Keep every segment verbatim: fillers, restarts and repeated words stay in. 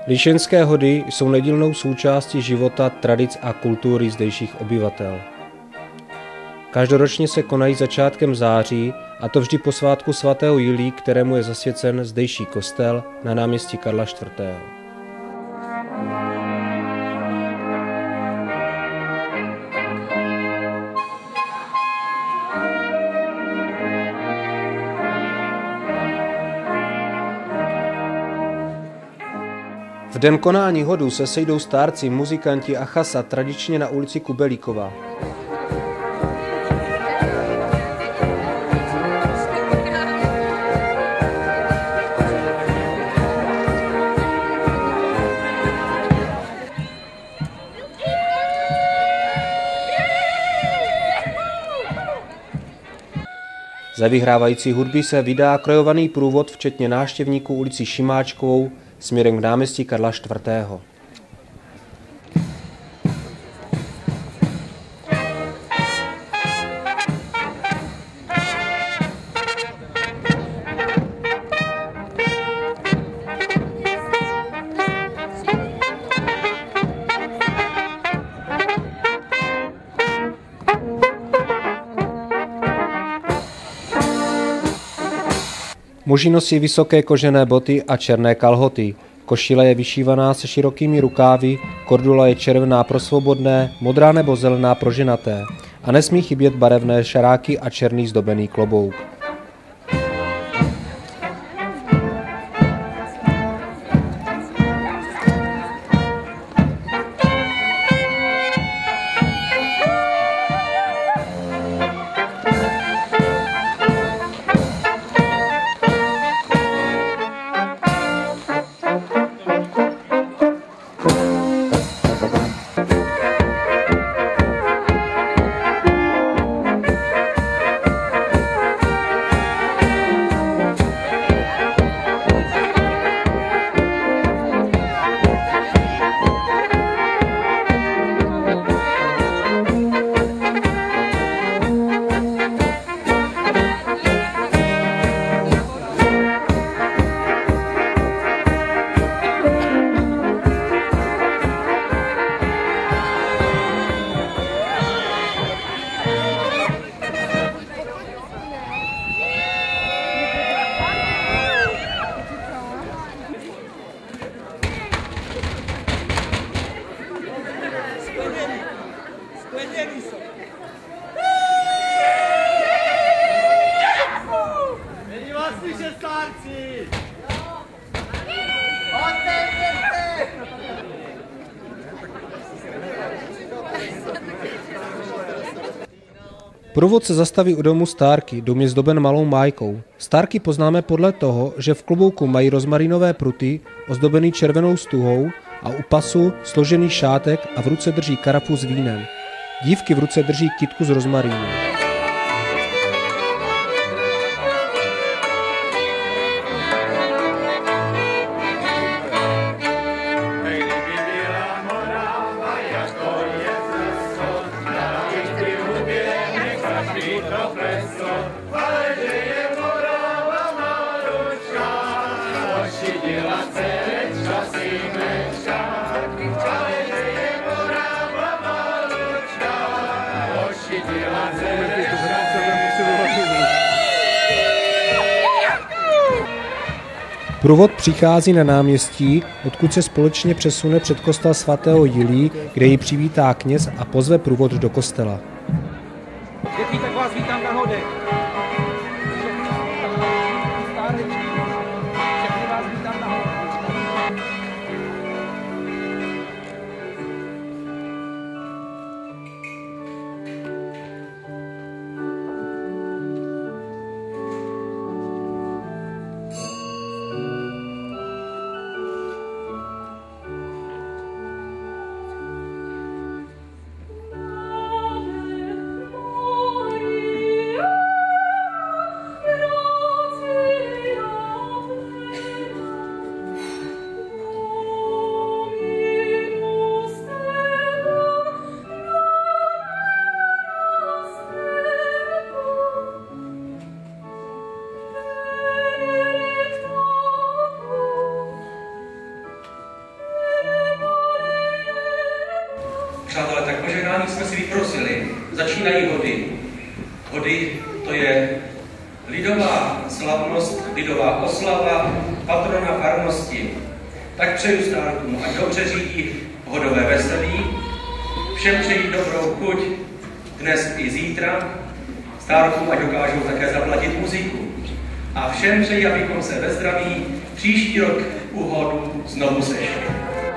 Líšeňské hody jsou nedílnou součástí života, tradic a kultury zdejších obyvatel. Každoročně se konají začátkem září, a to vždy po svátku svatého Jilí, kterému je zasvěcen zdejší kostel na náměstí Karla čtvrtého. V den konání hodu se sejdou stárci, muzikanti a chasa tradičně na ulici Kubelíkova. Za vyhrávající hudby se vydá krojovaný průvod včetně návštěvníků ulici Šimáčkovou směrem k náměstí Karla čtvrtého. Muži nosí vysoké kožené boty a černé kalhoty. Košile je vyšívaná se širokými rukávy, kordula je červená pro svobodné, modrá nebo zelená pro ženaté a nesmí chybět barevné šaráky a černý zdobený klobouk. Průvod se zastaví u domu Stárky, dům je zdoben malou májkou. Stárky poznáme podle toho, že v klobouku mají rozmarinové pruty, ozdobený červenou stuhou a u pasu složený šátek a v ruce drží karafu s vínem. Dívky v ruce drží kytku z rozmarínu. Průvod přichází na náměstí, odkud se společně přesune před kostel svatého Jilí, kde ji přivítá kněz a pozve průvod do kostela. Děti, tak vás vítám na hodě. Amen. Přátelé, tak požehnání jsme si vyprosili. Začínají hody. Hody to je lidová slavnost, lidová oslava, patrona farnosti. Tak přeju stárkům, ať dobře řídí hodové veselí. Všem přeji dobrou chuť dnes i zítra. Stárkům, ať dokážou také zaplatit muziku. A všem přeji, abychom se ve zdraví příští rok u hodu znovu sešli.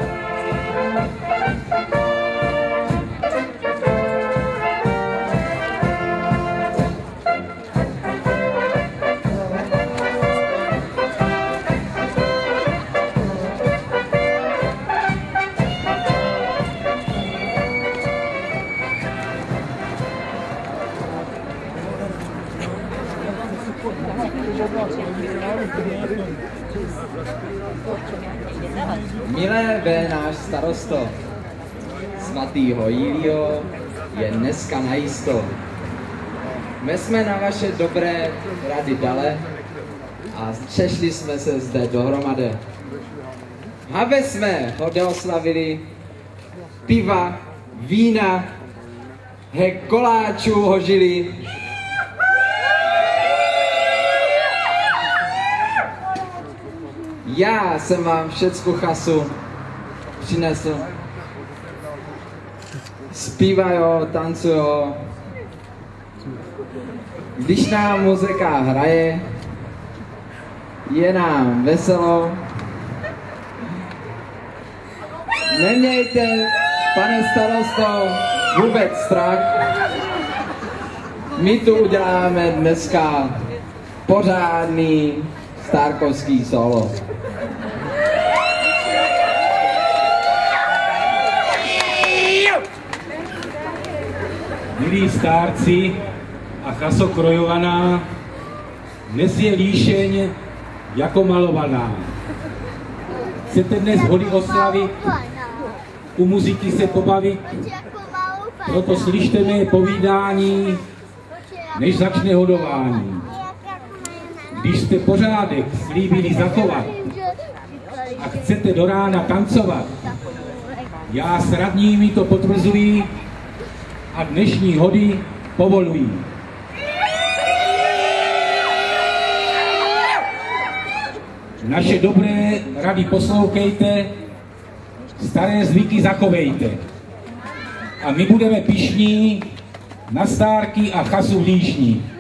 Milé bé náš starosto, svatýho Jilího je dneska najisto. My jsme na vaše dobré rady dali a přešli jsme se zde dohromady. Aby jsme hody oslavili, piva, vína, he koláčů hožili. Já jsem vám všecku chasu přinesl. Zpívajo, tancujo. Když nám muzika hraje, je nám veselo. Nemějte, pane starosto, vůbec strach. My tu uděláme dneska pořádný stárkovský solo. Milí stárci a chaso krojovaná, dnes je líšeň jako malovaná. Chcete dnes hody oslavit, u muziky se pobavit, proto slyšte mé povídání, než začne hodování. Když jste pořádek slíbili zachovat a chcete do rána tancovat, já s radními to potvrzuji a dnešní hody povolují. Naše dobré rady poslouchejte, staré zvyky zachovejte. A my budeme pyšní na stárky a chasu líšní.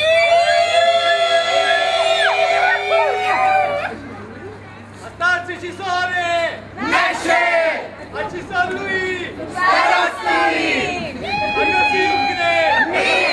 A stárci či jsou hody? Naše! A či jsou druhý? Starostí! A kdo si ukne? My!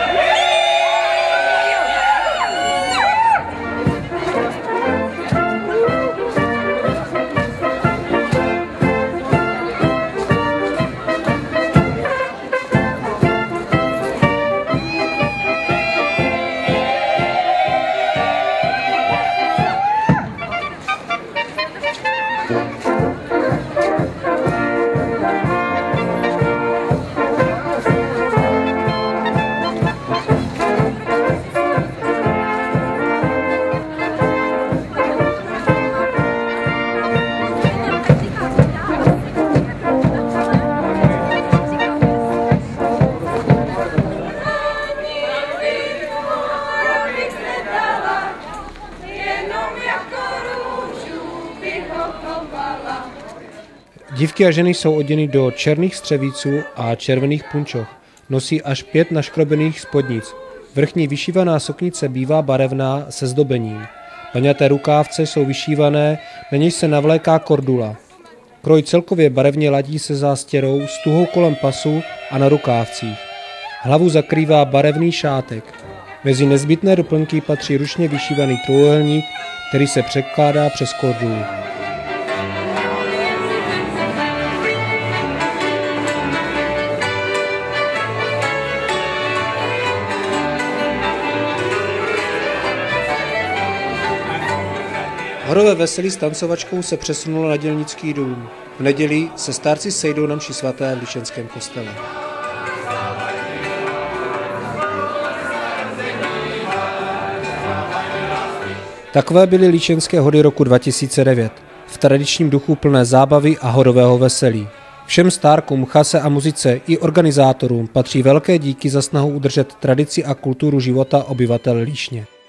Dívky a ženy jsou oděny do černých střevíců a červených punčoch. Nosí až pět naškrobených spodnic. Vrchní vyšívaná suknice bývá barevná se zdobením. Paňaté rukávce jsou vyšívané, na něj se navléká kordula. Kroj celkově barevně ladí se zástěrou s tuhou kolem pasu a na rukávcích. Hlavu zakrývá barevný šátek. Mezi nezbytné doplňky patří ručně vyšívaný trojúhelník, který se překládá přes kordulu. Horové veselí s tancovačkou se přesunulo na dělnický dům. V neděli se stárci sejdou na mši svaté v Líšenském kostele. Takové byly líšenské hody roku dva tisíce devět. V tradičním duchu plné zábavy a horového veselí. Všem Stárkům, chase a muzice i organizátorům patří velké díky za snahu udržet tradici a kulturu života obyvatel Líšně.